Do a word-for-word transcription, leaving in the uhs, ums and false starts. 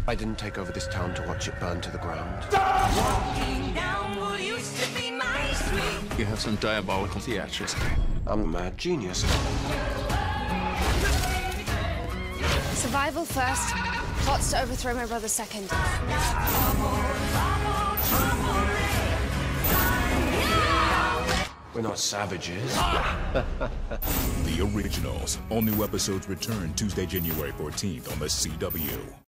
I didn't take over this town to watch it burn to the ground. You have some diabolical theatrics. I'm a mad genius. Survival first, plots to overthrow my brother second. We're not savages. The Originals. All new episodes return Tuesday, January fourteenth on the C W.